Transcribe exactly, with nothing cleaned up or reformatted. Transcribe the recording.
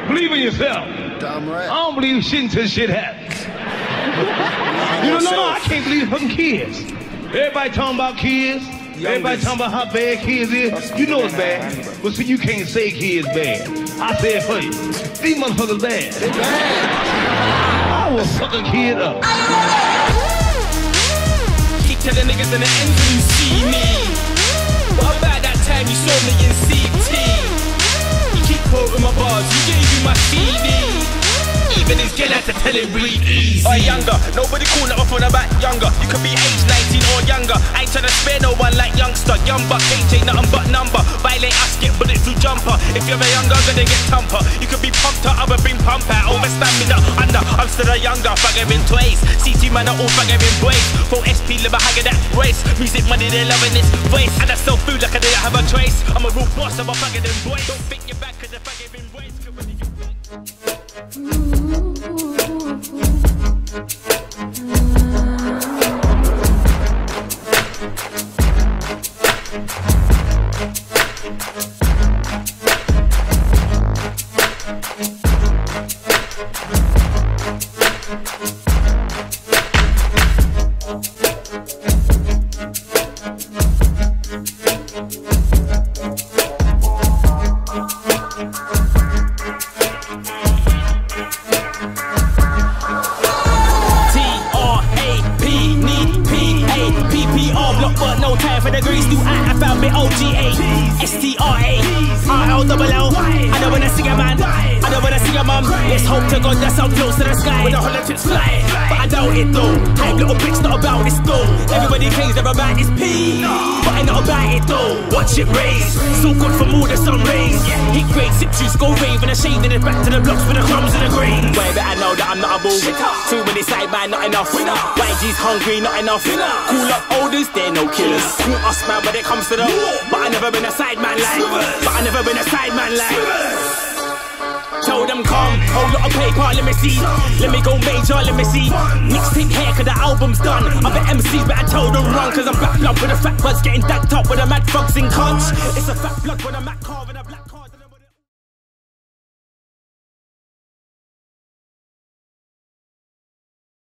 Believe in yourself. Damn right. I don't believe shit until shit happens. You know, no, no, I can't believe fucking kids. Everybody talking about kids. Everybody talking about how bad kids is. You know it's bad. But see, you can't say kids bad. I say it for you. These motherfuckers bad. They bad. I will fuck a kid up. Keep telling niggas in the end when you see me. What about that time you saw me in C T? You keep quoting my bars, you gave you my C D. Even his get out to tell him breathe easy. Or younger, nobody cool off on about younger. You could be age nineteen or younger. I ain't tryna spare no one like youngster. Young buck age ain't nothing but number. Violate us, get bullet through jumper. If you're a younger, gonna get thumper. You could be pumped up, I've been pump out. Over stamina, under, I'm still a younger. Fucking twice. C T man are all fucking boys. For S P live a hagger that race. Music money, they're loving this voice. And I still feel like I didn't have a trace. I'm a real boss, I'm a fucking boys. Don't think you're back cause the fucking been boys. But no time for the grease, new I, I found me O G A S T R A R L L L. I don't wanna sing a man, I don't wanna sing a mum. Let's hope to God that I'm close to the sky with the hollow tips fly. But I doubt it though, hype little bitch not about this though. Everybody claims they're about this P, but I not about it though. Watch it raise, so good from all the sun rays. Heat grade, sip juice, go rave and a shade and then back to the blocks with the crumbs and the grains. Way better know that I'm not a bull. Too many side man, not enough. Y G's hungry, not enough. Cool up olders, they're no killers. Cool us man when it comes to the but I never been a side man like But I never been a side man like Tell them come, whole lot of paper, let me see. Let me go major, let me see. Mixtape here cause the album's done. Other M Cs better tell them run. Cause I'm back blood with the fat buds getting dacked up with the mad thugs in cunts. It's a fat blood with a mad car and a black